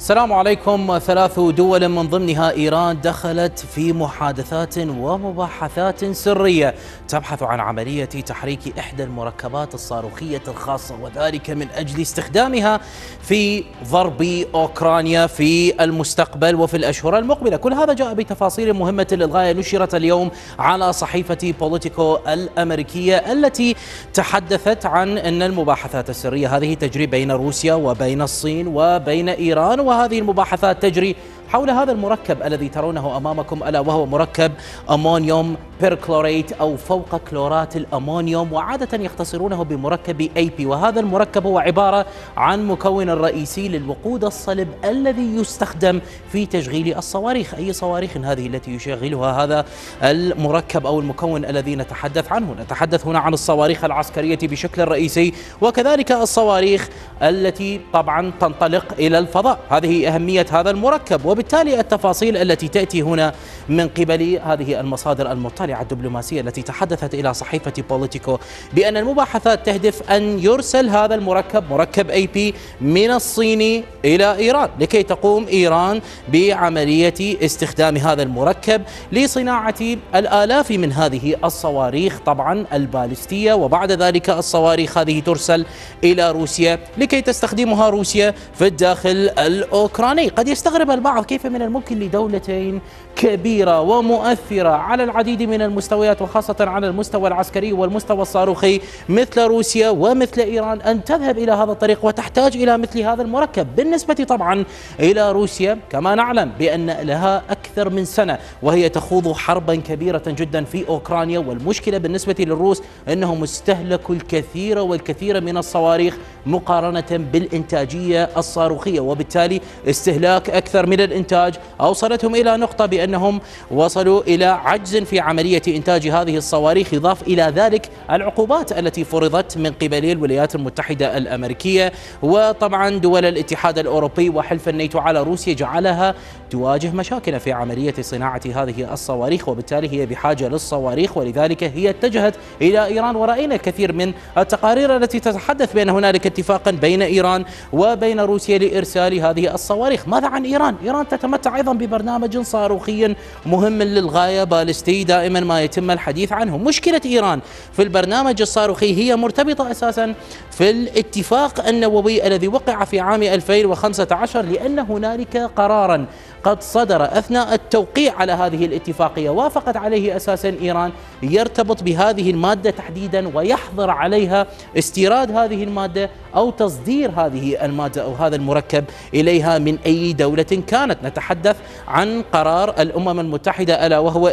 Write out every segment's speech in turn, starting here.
السلام عليكم. 3 دول من ضمنها إيران دخلت في محادثات ومباحثات سرية تبحث عن عملية تحريك إحدى المركبات الصاروخية الخاصة، وذلك من أجل استخدامها في ضرب أوكرانيا في المستقبل وفي الأشهر المقبلة. كل هذا جاء بتفاصيل مهمة للغاية نشرت اليوم على صحيفة بوليتيكو الأمريكية، التي تحدثت عن أن المباحثات السرية هذه تجري بين روسيا وبين الصين وبين إيران، وهذه المباحثات تجري حول هذا المركب الذي ترونه أمامكم، ألا وهو مركب أمونيوم بيركلوريت أو فوق كلورات الأمونيوم، وعادة يختصرونه بمركب AP. وهذا المركب هو عبارة عن مكون رئيسي للوقود الصلب الذي يستخدم في تشغيل الصواريخ. أي صواريخ هذه التي يشغلها هذا المركب أو المكون الذي نتحدث عنه؟ نتحدث هنا عن الصواريخ العسكرية بشكل رئيسي، وكذلك الصواريخ التي طبعا تنطلق إلى الفضاء. هذه أهمية هذا المركب، وبالتالي التفاصيل التي تأتي هنا من قبل هذه المصادر المطلعة الدبلوماسية التي تحدثت إلى صحيفة بوليتيكو بأن المباحثات تهدف أن يرسل هذا المركب مركب AP من الصين إلى إيران، لكي تقوم إيران بعملية استخدام هذا المركب لصناعة الآلاف من هذه الصواريخ طبعا البالستية، وبعد ذلك الصواريخ هذه ترسل إلى روسيا لكي تستخدمها روسيا في الداخل الأوكراني. قد يستغرب البعض كيف من الممكن لدولتين كبيرة ومؤثرة على العديد من المستويات، وخاصة على المستوى العسكري والمستوى الصاروخي، مثل روسيا ومثل إيران، أن تذهب إلى هذا الطريق وتحتاج إلى مثل هذا المركب. بالنسبة طبعا إلى روسيا كما نعلم بأن لها أكثر من سنة وهي تخوض حربا كبيرة جدا في أوكرانيا، والمشكلة بالنسبة للروس أنهم استهلكوا الكثير والكثير من الصواريخ مقارنة بالإنتاجية الصاروخية، وبالتالي استهلاك أكثر من الإنتاج أوصلتهم إلى نقطة بأنهم وصلوا إلى عجز في عملية إنتاج هذه الصواريخ. يضاف إلى ذلك العقوبات التي فرضت من قبل الولايات المتحدة الأمريكية وطبعا دول الاتحاد الأوروبي وحلف الناتو على روسيا، جعلها تواجه مشاكل في عملية صناعة هذه الصواريخ، وبالتالي هي بحاجة للصواريخ، ولذلك هي اتجهت إلى إيران. ورأينا الكثير من التقارير التي تتحدث بأن هنالك اتفاقا بين إيران وبين روسيا لإرسال هذه الصواريخ. ماذا عن إيران؟ إيران تتمتع أيضا ببرنامج صاروخي مهم للغاية باليستي، دائما ما يتم الحديث عنه. مشكلة إيران في البرنامج الصاروخي هي مرتبطة أساسا في الاتفاق النووي الذي وقع في عام 2015، لأن هنالك قرارا قد صدر أثناء التوقيع على هذه الاتفاقية وافقت عليه أساسا إيران، يرتبط بهذه المادة تحديدا، ويحظر عليها استيراد هذه المادة أو تصدير هذه المادة أو هذا المركب إليها من أي دولة كانت. نتحدث عن قرار الأمم المتحدة ألا وهو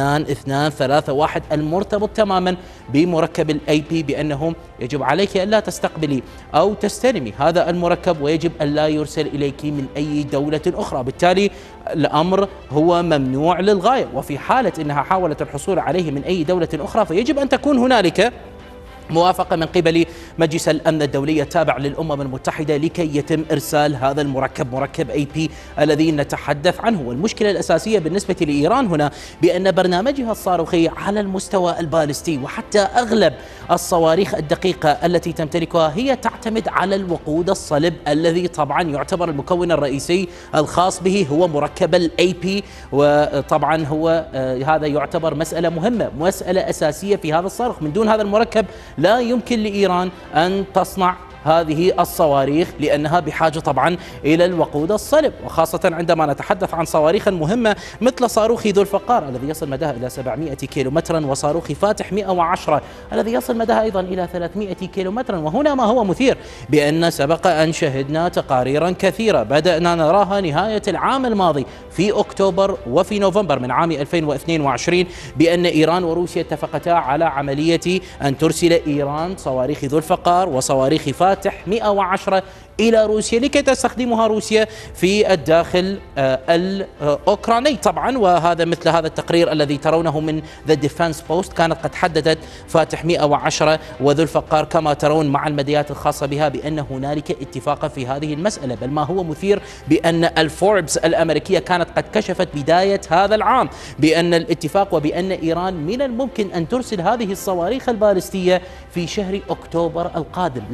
2231 المرتبط تماما بمركب الAP، بأنه يجب عليك ألا تستقبلي أو تستلمي هذا المركب، ويجب ألا يرسل إليك من أي دولة أخرى. بالتالي الأمر هو ممنوع للغاية، وفي حالة أنها حاولت الحصول عليه من أي دولة أخرى فيجب أن تكون هنالك موافقة من قبل مجلس الأمن الدولي التابع للأمم المتحدة لكي يتم إرسال هذا المركب مركب AP الذي نتحدث عنه. والمشكلة الأساسية بالنسبة لإيران هنا بأن برنامجها الصاروخي على المستوى البالستي وحتى أغلب الصواريخ الدقيقة التي تمتلكها هي تعتمد على الوقود الصلب الذي طبعا يعتبر المكون الرئيسي الخاص به هو مركب الAP، وطبعا هو هذا يعتبر مسألة مهمة، مسألة أساسية في هذا الصاروخ. من دون هذا المركب لا يمكن لإيران أن تصنع هذه الصواريخ، لأنها بحاجة طبعا إلى الوقود الصلب، وخاصة عندما نتحدث عن صواريخ مهمة مثل صاروخ ذو الفقار الذي يصل مداه إلى 700 كيلومترا، وصاروخ فاتح 110 الذي يصل مداه أيضا إلى 300 كيلومترا. وهنا ما هو مثير بأن سبق أن شهدنا تقاريرا كثيرة بدأنا نراها نهاية العام الماضي في أكتوبر وفي نوفمبر من عام 2022 بأن إيران وروسيا اتفقتا على عملية أن ترسل إيران صواريخ ذو الفقار وصواريخ فاتح 110 إلى روسيا لكي تستخدمها روسيا في الداخل الأوكراني طبعا. وهذا مثل هذا التقرير الذي ترونه من The Defense Post، كانت قد حددت فاتح 110 وذو الفقار كما ترون مع المديات الخاصة بها بأن هنالك اتفاقا في هذه المسألة. بل ما هو مثير بأن الفوربس الأمريكية كانت قد كشفت بداية هذا العام بأن الاتفاق وبأن إيران من الممكن أن ترسل هذه الصواريخ البالستية في شهر أكتوبر القادم. لاحظ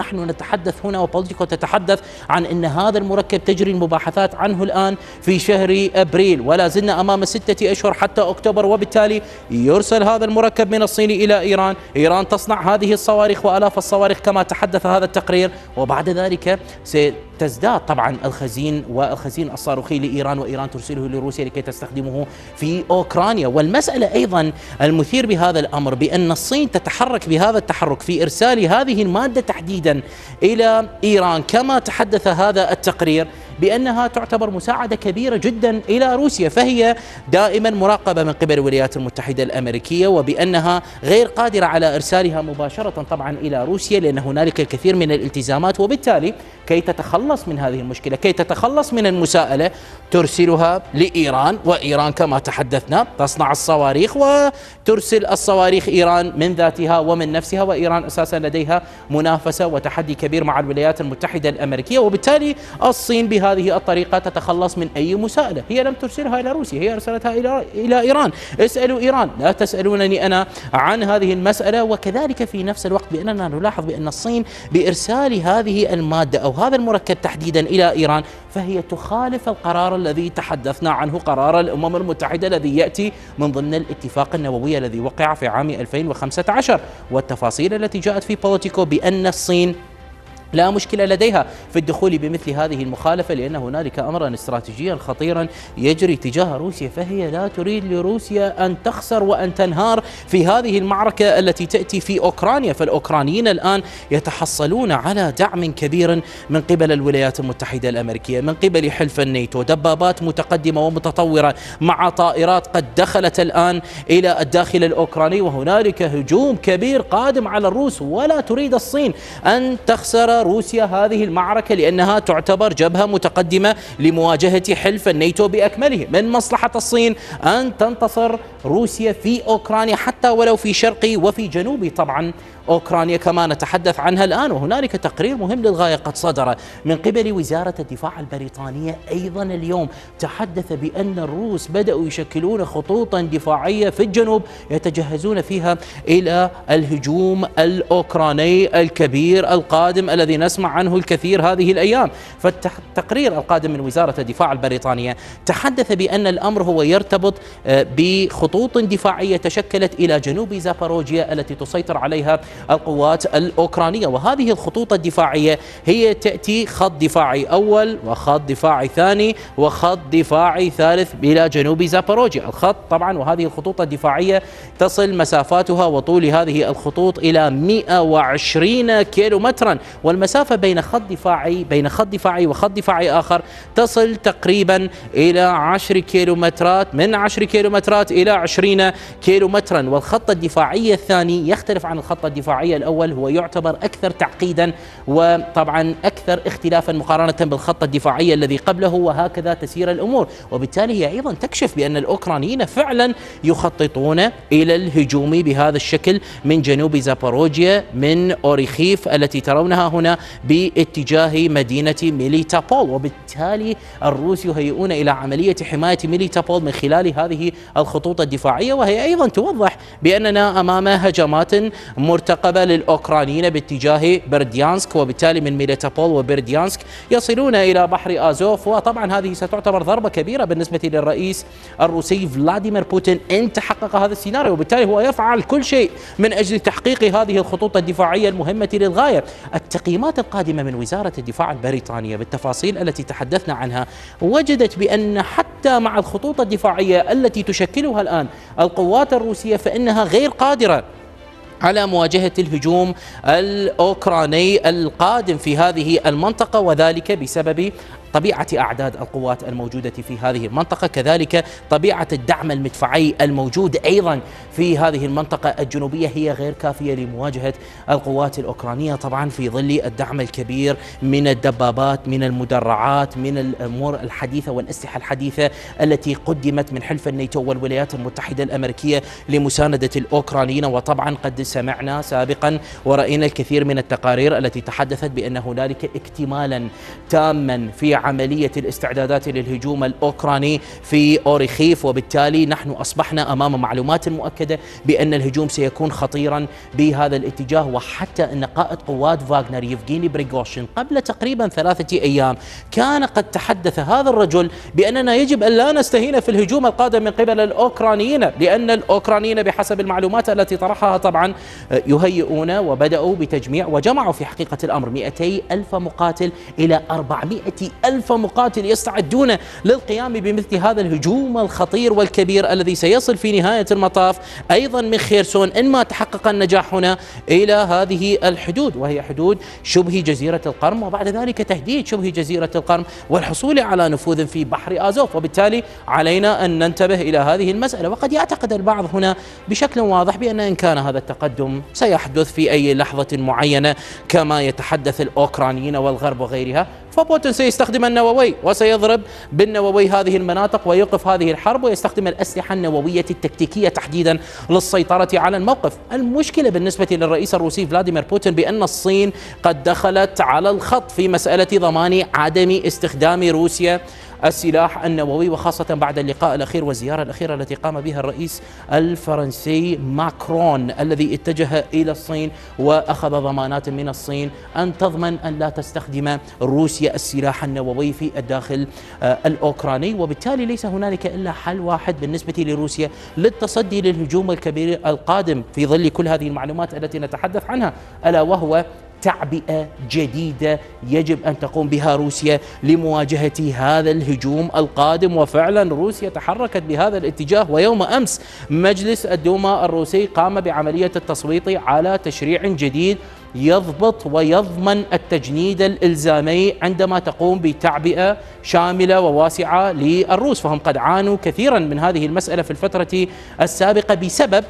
ونحن نتحدث هنا وبوليتيكو تتحدث عن أن هذا المركب تجري المباحثات عنه الآن في شهر أبريل، ولا زلنا أمام 6 أشهر حتى أكتوبر، وبالتالي يرسل هذا المركب من الصين إلى إيران. إيران تصنع هذه الصواريخ وآلاف الصواريخ كما تحدث هذا التقرير، وبعد ذلك تزداد طبعا الخزين الصاروخي لإيران، وإيران ترسله لروسيا لكي تستخدمه في أوكرانيا. والمسألة أيضا المثير بهذا الأمر بأن الصين تتحرك بهذا التحرك في إرسال هذه المادة تحديدا إلى إيران كما تحدث هذا التقرير بأنها تعتبر مساعدة كبيرة جدا إلى روسيا، فهي دائما مراقبة من قبل الولايات المتحدة الأمريكية، وبأنها غير قادرة على إرسالها مباشرة طبعا إلى روسيا لأن هنالك الكثير من الالتزامات، وبالتالي كي تتخلص من هذه المشكلة، كي تتخلص من المساءلة، ترسلها لإيران. وإيران كما تحدثنا تصنع الصواريخ وترسل الصواريخ إيران من ذاتها ومن نفسها، وإيران أساسا لديها منافسة وتحدي كبير مع الولايات المتحدة الأمريكية، وبالتالي الصين بهذه الطريقة تتخلص من أي مساءلة. هي لم ترسلها إلى روسيا، هي أرسلتها إلى إيران. اسألوا إيران، لا تسألونني أنا عن هذه المسألة. وكذلك في نفس الوقت بأننا نلاحظ بأن الصين بإرسال هذه المادة أو هذا المركب تحديدا إلى إيران فهي تخالف القرار الذي تحدثنا عنه، قرار الأمم المتحدة الذي يأتي من ضمن الاتفاق النووي الذي وقع في عام 2015، والتفاصيل التي جاءت في بوليتيكو بأن الصين لا مشكلة لديها في الدخول بمثل هذه المخالفة، لأن هنالك أمرا استراتيجيا خطيرا يجري تجاه روسيا، فهي لا تريد لروسيا أن تخسر وأن تنهار في هذه المعركة التي تأتي في أوكرانيا. فالأوكرانيين الآن يتحصلون على دعم كبير من قبل الولايات المتحدة الأمريكية، من قبل حلف الناتو، دبابات متقدمة ومتطورة مع طائرات قد دخلت الآن إلى الداخل الأوكراني، وهنالك هجوم كبير قادم على الروس، ولا تريد الصين أن تخسر روسيا هذه المعركة لأنها تعتبر جبهة متقدمة لمواجهة حلف الناتو بأكمله. من مصلحة الصين أن تنتصر روسيا في أوكرانيا حتى ولو في شرق وفي جنوب طبعا أوكرانيا كما نتحدث عنها الآن. وهنالك تقرير مهم للغاية قد صدر من قبل وزارة الدفاع البريطانية أيضا اليوم، تحدث بأن الروس بدأوا يشكلون خطوطا دفاعية في الجنوب يتجهزون فيها إلى الهجوم الأوكراني الكبير القادم الذي نسمع عنه الكثير هذه الأيام. فالتقرير القادم من وزارة الدفاع البريطانية تحدث بأن الأمر هو يرتبط بخطوط دفاعية تشكلت إلى جنوب زاباروجيا التي تسيطر عليها القوات الأوكرانية، وهذه الخطوط الدفاعية هي تأتي خط دفاعي أول وخط دفاعي ثاني وخط دفاعي ثالث إلى جنوب زاباروجيا. الخط طبعا وهذه الخطوط الدفاعية تصل مسافاتها وطول هذه الخطوط إلى 120 كيلومترا، والمسافة بين خط دفاعي وخط دفاعي آخر تصل تقريبا إلى 10 كيلومترات، من 10 كيلومترات إلى 20 كيلومترا. والخط الدفاعي الثاني يختلف عن الخط الدفاعي الأول، هو يعتبر أكثر تعقيدا وطبعا أكثر اختلافا مقارنة بالخط الدفاعي الذي قبله، وهكذا تسير الأمور. وبالتالي هي أيضا تكشف بأن الأوكرانيين فعلا يخططون إلى الهجوم بهذا الشكل من جنوب زاباروجيا، من أوريخيف التي ترونها هنا باتجاه مدينة ميليتوبول، وبالتالي الروس يهيئون إلى عملية حماية ميليتوبول من خلال هذه الخطوط الدفاعية. وهي أيضا توضح بأننا أمام هجمات مرتقبة للأوكرانيين باتجاه برديانسك، وبالتالي من ميليتوبول وبرديانسك يصلون إلى بحر آزوف. وطبعا هذه ستعتبر ضربة كبيرة بالنسبة للرئيس الروسي فلاديمير بوتين إن تحقق هذا السيناريو، وبالتالي هو يفعل كل شيء من أجل تحقيق هذه الخطوط الدفاعية المهمة للغاية. التقييمات القادمة من وزارة الدفاع البريطانية بالتفاصيل التي تحدثنا عنها وجدت بأن حتى مع الخطوط الدفاعية التي تشكلها الآن القوات الروسية فإنها غير قادرة على مواجهة الهجوم الأوكراني القادم في هذه المنطقة، وذلك بسبب طبيعة أعداد القوات الموجودة في هذه المنطقة، كذلك طبيعة الدعم المدفعي الموجود أيضا في هذه المنطقة الجنوبية هي غير كافية لمواجهة القوات الأوكرانية، طبعا في ظل الدعم الكبير من الدبابات، من المدرعات، من الأمور الحديثة والأسلحة الحديثة التي قدمت من حلف الناتو والولايات المتحدة الأمريكية لمساندة الأوكرانيين. وطبعا قد سمعنا سابقا ورأينا الكثير من التقارير التي تحدثت بأن هنالك اكتمالا تاما في عملية الاستعدادات للهجوم الأوكراني في أوريخيف، وبالتالي نحن أصبحنا أمام معلومات مؤكدة بأن الهجوم سيكون خطيرا بهذا الاتجاه. وحتى أن قائد قوات فاغنر يفغيني بريغوشين قبل تقريبا 3 أيام كان قد تحدث هذا الرجل بأننا يجب أن لا نستهين في الهجوم القادم من قبل الأوكرانيين، لأن الأوكرانيين بحسب المعلومات التي طرحها طبعا يهيئون وبدأوا بتجميع وجمعوا في حقيقة الأمر 200,000 مقاتل إلى 400,000 مقاتل يستعدون للقيام بمثل هذا الهجوم الخطير والكبير الذي سيصل في نهاية المطاف أيضا من خيرسون إن ما تحقق النجاح هنا إلى هذه الحدود، وهي حدود شبه جزيرة القرم، وبعد ذلك تهديد شبه جزيرة القرم والحصول على نفوذ في بحر آزوف. وبالتالي علينا أن ننتبه إلى هذه المسألة. وقد يعتقد البعض هنا بشكل واضح بأن إن كان هذا التقدم سيحدث في أي لحظة معينة كما يتحدث الأوكرانيين والغرب وغيرها، فبوتين سيستخدم النووي وسيضرب بالنووي هذه المناطق ويوقف هذه الحرب ويستخدم الأسلحة النووية التكتيكية تحديدا للسيطرة على الموقف. المشكلة بالنسبة للرئيس الروسي فلاديمير بوتين بأن الصين قد دخلت على الخط في مسألة ضمان عدم استخدام روسيا السلاح النووي، وخاصة بعد اللقاء الأخير والزيارة الأخيرة التي قام بها الرئيس الفرنسي ماكرون الذي اتجه إلى الصين وأخذ ضمانات من الصين أن تضمن أن لا تستخدم روسيا السلاح النووي في الداخل الأوكراني. وبالتالي ليس هنالك إلا حل واحد بالنسبة لروسيا للتصدي للهجوم الكبير القادم في ظل كل هذه المعلومات التي نتحدث عنها، ألا وهو تعبئة جديدة يجب أن تقوم بها روسيا لمواجهة هذا الهجوم القادم. وفعلا روسيا تحركت بهذا الاتجاه، ويوم أمس مجلس الدوما الروسي قام بعملية التصويت على تشريع جديد يضبط ويضمن التجنيد الإلزامي عندما تقوم بتعبئة شاملة وواسعة للروس، فهم قد عانوا كثيرا من هذه المسألة في الفترة السابقة بسبب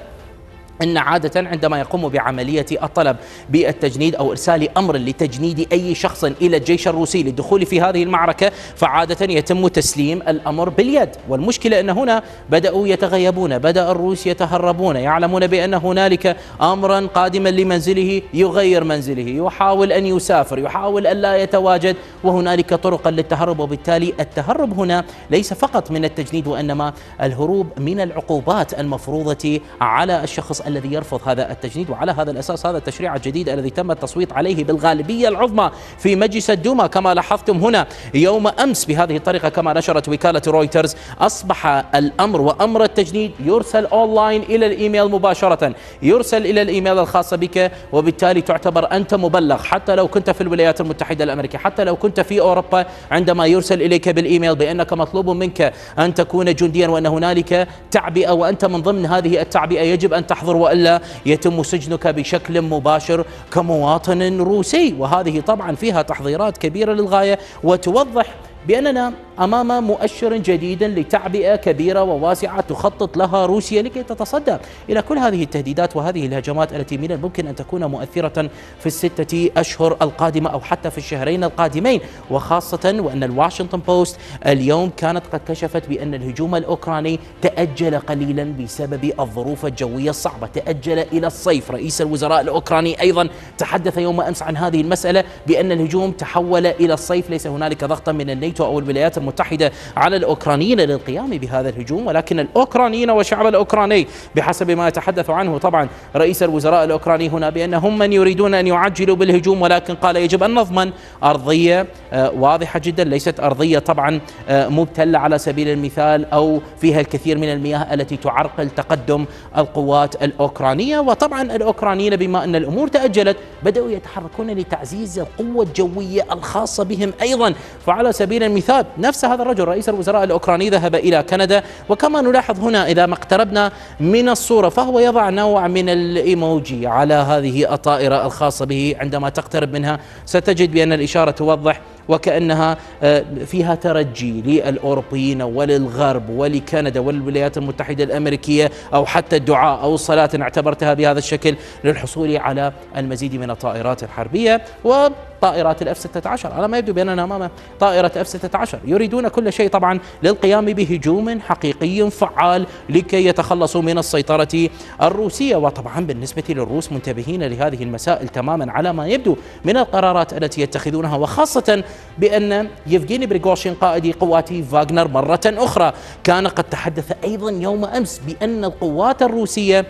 أن عادة عندما يقوم بعملية الطلب بالتجنيد أو إرسال أمر لتجنيد أي شخص إلى الجيش الروسي للدخول في هذه المعركة فعادة يتم تسليم الأمر باليد. والمشكلة أن هنا بدأوا يتغيبون، بدأ الروس يتهربون، يعلمون بأن هنالك أمرا قادما لمنزله يغير منزله، يحاول أن يسافر، يحاول أن لا يتواجد، وهنالك طرقا للتهرب. وبالتالي التهرب هنا ليس فقط من التجنيد وإنما الهروب من العقوبات المفروضة على الشخص الذي يرفض هذا التجنيد. وعلى هذا الأساس هذا التشريع الجديد الذي تم التصويت عليه بالغالبية العظمى في مجلس الدوما كما لاحظتم هنا يوم أمس بهذه الطريقة كما نشرت وكالة رويترز، أصبح الأمر وأمر التجنيد يرسل أونلاين إلى الإيميل مباشرة، يرسل إلى الإيميل الخاص بك، وبالتالي تعتبر أنت مبلغ حتى لو كنت في الولايات المتحدة الأمريكية، حتى لو كنت في أوروبا، عندما يرسل إليك بالإيميل بأنك مطلوب منك أن تكون جنديا وأن هنالك تعبئة وأنت من ضمن هذه التعبئة يجب أن تحضر وإلا يتم سجنك بشكل مباشر كمواطن روسي. وهذه طبعا فيها تحضيرات كبيرة للغاية وتوضح بأننا أمام مؤشر جديد لتعبئة كبيرة وواسعة تخطط لها روسيا لكي تتصدى إلى كل هذه التهديدات وهذه الهجمات التي من الممكن أن تكون مؤثرة في ال6 أشهر القادمة أو حتى في الشهرين القادمين. وخاصة وأن الواشنطن بوست اليوم كانت قد كشفت بأن الهجوم الأوكراني تأجل قليلا بسبب الظروف الجوية الصعبة، تأجل إلى الصيف. رئيس الوزراء الأوكراني أيضا تحدث يوم أمس عن هذه المسألة بأن الهجوم تحول إلى الصيف، ليس هنالك ضغطا من الناتو أو الولايات المتحدة على الأوكرانيين للقيام بهذا الهجوم، ولكن الأوكرانيين والشعب الأوكراني بحسب ما يتحدث عنه طبعا رئيس الوزراء الأوكراني هنا بأنهم من يريدون أن يعجلوا بالهجوم، ولكن قال يجب أن نضمن أرضية واضحة جدا، ليست أرضية طبعا مبتلة على سبيل المثال أو فيها الكثير من المياه التي تعرقل تقدم القوات الأوكرانية. وطبعا الأوكرانيين بما أن الأمور تأجلت بدأوا يتحركون لتعزيز القوة الجوية الخاصة بهم أيضا. فعلى سبيل المثال نفس هذا الرجل رئيس الوزراء الأوكراني ذهب إلى كندا، وكما نلاحظ هنا إذا ما اقتربنا من الصورة فهو يضع نوع من الإيموجي على هذه الطائرة الخاصة به، عندما تقترب منها ستجد بأن الإشارة توضح وكأنها فيها ترجي للأوروبيين وللغرب ولكندا والولايات المتحدة الأمريكية، أو حتى الدعاء أو الصلاة إن اعتبرتها بهذا الشكل للحصول على المزيد من الطائرات الحربية. طائرات الإف 16. على ما يبدو بأننا أمام طائرة إف 16. يريدون كل شيء طبعا للقيام بهجوم حقيقي فعال لكي يتخلصوا من السيطرة الروسية. وطبعا بالنسبة للروس منتبهين لهذه المسائل تماما على ما يبدو من القرارات التي يتخذونها، وخاصة بأن يفغيني بريغوشين قائد قوات فاغنر مرة أخرى كان قد تحدث أيضا يوم أمس بأن القوات الروسية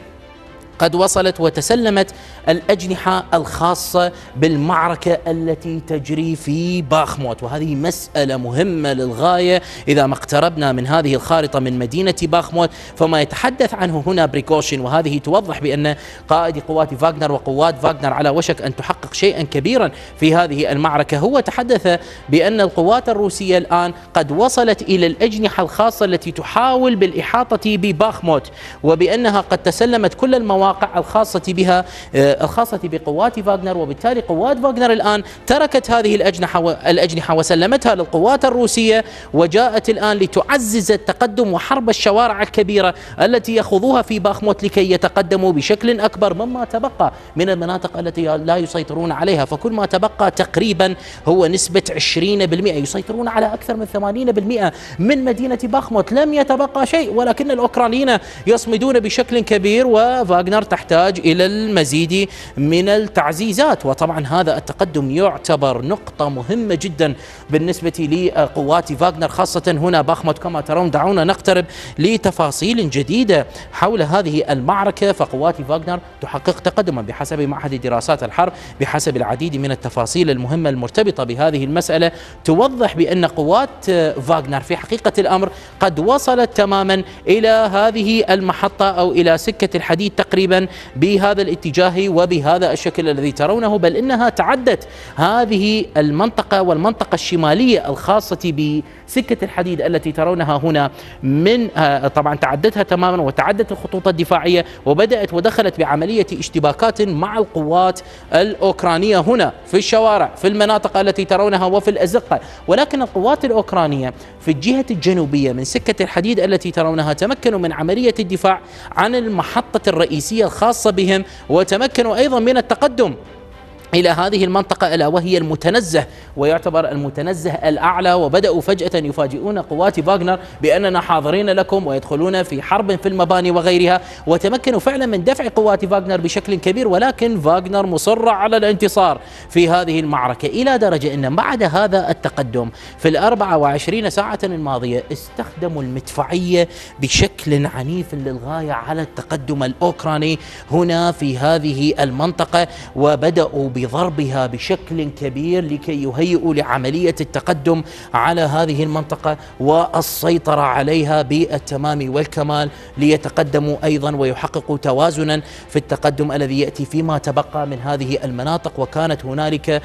قد وصلت وتسلمت الأجنحة الخاصة بالمعركة التي تجري في باخموت، وهذه مسألة مهمة للغاية. إذا ما اقتربنا من هذه الخارطة من مدينة باخموت فما يتحدث عنه هنا بريغوشين، وهذه توضح بأن قائد قوات فاغنر وقوات فاغنر على وشك أن تحقق شيئا كبيرا في هذه المعركة. هو تحدث بأن القوات الروسية الآن قد وصلت إلى الأجنحة الخاصة التي تحاول بالإحاطة بباخموت، وبأنها قد تسلمت كل المواقع الخاصة بها الخاصة بقوات فاغنر، وبالتالي قوات فاغنر الآن تركت هذه الأجنحة وسلمتها للقوات الروسية، وجاءت الآن لتعزز التقدم وحرب الشوارع الكبيرة التي يخوضوها في باخموت لكي يتقدموا بشكل أكبر مما تبقى من المناطق التي لا يسيطرون عليها. فكل ما تبقى تقريبا هو نسبة 20%، يسيطرون على أكثر من 80% من مدينة باخموت. لم يتبقى شيء، ولكن الأوكرانيين يصمدون بشكل كبير، وفاغنر تحتاج إلى المزيد من التعزيزات. وطبعا هذا التقدم يعتبر نقطة مهمة جدا بالنسبة لقوات فاغنر خاصة هنا باخموت كما ترون. دعونا نقترب لتفاصيل جديدة حول هذه المعركة. فقوات فاغنر تحقق تقدما بحسب معهد دراسات الحرب، بحسب العديد من التفاصيل المهمة المرتبطة بهذه المسألة توضح بأن قوات فاغنر في حقيقة الأمر قد وصلت تماما إلى هذه المحطة أو إلى سكة الحديد تقريبا بهذا الاتجاه وبهذا الشكل الذي ترونه، بل إنها تعدت هذه المنطقة والمنطقة الشمالية الخاصة بسكة الحديد التي ترونها هنا من طبعا تعدتها تماما وتعدت الخطوط الدفاعية، وبدأت ودخلت بعملية اشتباكات مع القوات الأوكرانية هنا في الشوارع في المناطق التي ترونها وفي الأزقة. ولكن القوات الأوكرانية في الجهة الجنوبية من سكة الحديد التي ترونها تمكنوا من عملية الدفاع عن المحطة الرئيسية الخاصة بهم، وتمكنوا أيضا من التقدم إلى هذه المنطقة ألا وهي المتنزه، ويعتبر المتنزه الأعلى. وبدأوا فجأة يفاجئون قوات فاغنر بأننا حاضرين لكم، ويدخلون في حرب في المباني وغيرها، وتمكنوا فعلا من دفع قوات فاغنر بشكل كبير. ولكن فاغنر مصر على الانتصار في هذه المعركة، إلى درجة أن بعد هذا التقدم في 24 ساعة الماضية استخدموا المدفعية بشكل عنيف للغاية على التقدم الأوكراني هنا في هذه المنطقة، وبدأوا بضربها بشكل كبير لكي يهيئوا لعملية التقدم على هذه المنطقة والسيطرة عليها بالتمام والكمال، ليتقدموا أيضا ويحققوا توازنا في التقدم الذي يأتي فيما تبقى من هذه المناطق. وكانت هنالك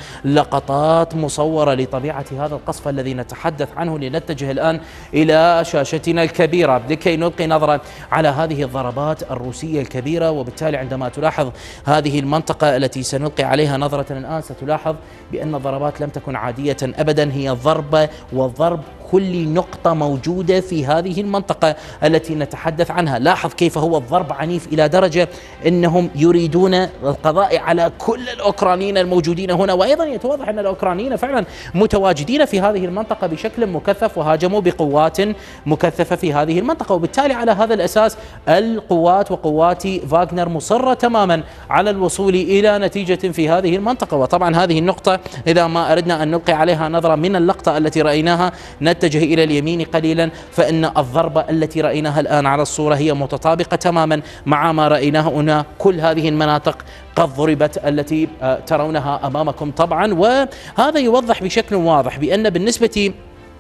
لقطات مصورة لطبيعة هذا القصف الذي نتحدث عنه. لنتجه الآن إلى شاشتنا الكبيرة لكي نلقي نظرة على هذه الضربات الروسية الكبيرة. وبالتالي عندما تلاحظ هذه المنطقة التي سنلقي عليها نظرة الآن ستلاحظ بأن الضربات لم تكن عادية أبدا، هي ضربة وضرب كل نقطة موجودة في هذه المنطقة التي نتحدث عنها. لاحظ كيف هو الضرب عنيف إلى درجة أنهم يريدون القضاء على كل الأوكرانيين الموجودين هنا. وأيضا يتوضح أن الأوكرانيين فعلا متواجدين في هذه المنطقة بشكل مكثف، وهاجموا بقوات مكثفة في هذه المنطقة. وبالتالي على هذا الأساس القوات وقوات فاغنر مصرة تماما على الوصول إلى نتيجة في هذه المنطقة. وطبعا هذه النقطة إذا ما أردنا أن نلقي عليها نظرة من اللقطة التي رأيناها نتجه إلى اليمين قليلا، فإن الضربة التي رأيناها الآن على الصورة هي متطابقة تماما مع ما رأيناه هنا. كل هذه المناطق قد ضربت التي ترونها أمامكم طبعا. وهذا يوضح بشكل واضح بأن بالنسبة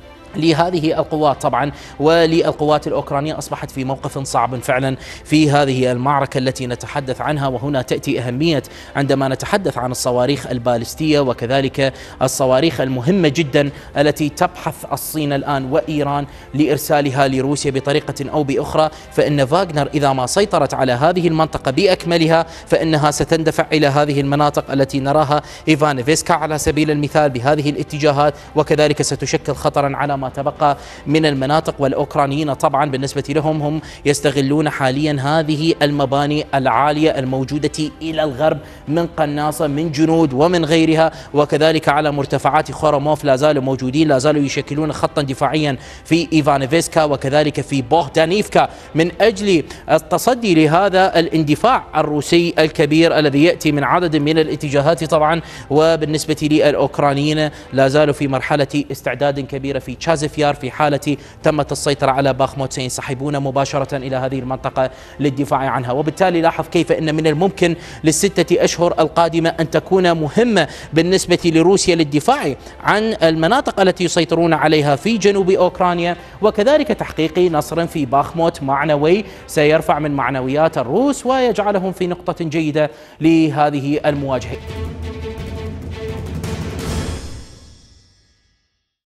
لهذه القوات طبعا وللقوات الأوكرانية أصبحت في موقف صعب فعلا في هذه المعركة التي نتحدث عنها. وهنا تأتي أهمية عندما نتحدث عن الصواريخ البالستية وكذلك الصواريخ المهمة جدا التي تبحث الصين الآن وإيران لإرسالها لروسيا بطريقة أو بأخرى. فإن فاغنر إذا ما سيطرت على هذه المنطقة بأكملها فإنها ستندفع إلى هذه المناطق التي نراها إيفانوفسكا على سبيل المثال بهذه الاتجاهات، وكذلك ستشكل خطرا على ما تبقى من المناطق. والأوكرانيين طبعا بالنسبة لهم هم يستغلون حاليا هذه المباني العالية الموجودة إلى الغرب من قناصة من جنود ومن غيرها، وكذلك على مرتفعات خورموف لا زالوا موجودين، لا زالوا يشكلون خطا دفاعيا في إيفانوفسكا وكذلك في بوهدانيفكا من أجل التصدي لهذا الاندفاع الروسي الكبير الذي يأتي من عدد من الاتجاهات طبعا. وبالنسبة للأوكرانيين لا زالوا في مرحلة استعداد كبيرة في تشازفيار، في حالة تمت السيطرة على باخموت سينسحبون مباشرة إلى هذه المنطقة للدفاع عنها. وبالتالي لاحظ كيف أن من الممكن للستة أشهر القادمة أن تكون مهمة بالنسبة لروسيا للدفاع عن المناطق التي يسيطرون عليها في جنوب أوكرانيا، وكذلك تحقيق نصر في باخموت معنوي سيرفع من معنويات الروس ويجعلهم في نقطة جيدة لهذه المواجهة.